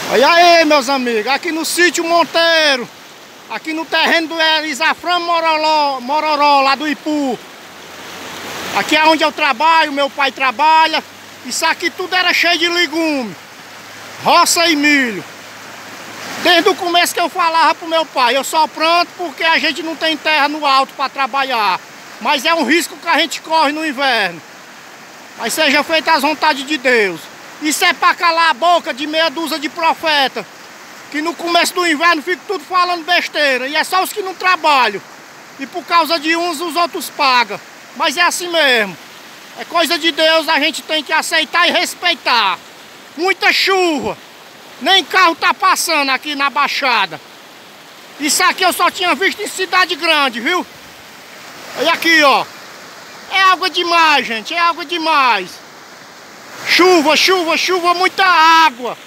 Olha aí, meus amigos, aqui no sítio Monteiro, aqui no terreno do Elisafrão Mororó, lá do Ipu. Aqui é onde eu trabalho, meu pai trabalha. Isso aqui tudo era cheio de legume, roça e milho. Desde o começo que eu falava pro meu pai, eu só planto porque a gente não tem terra no alto para trabalhar. Mas é um risco que a gente corre no inverno. Mas seja feita as vontades de Deus. Isso é para calar a boca de meia dúzia de profeta, que no começo do inverno ficam tudo falando besteira. E é só os que não trabalham. E por causa de uns, os outros pagam. Mas é assim mesmo. É coisa de Deus, a gente tem que aceitar e respeitar. Muita chuva. Nem carro tá passando aqui na Baixada. Isso aqui eu só tinha visto em cidade grande, viu? Olha aqui, ó. É água demais, gente. É água demais. Chuva, chuva, chuva, muita água.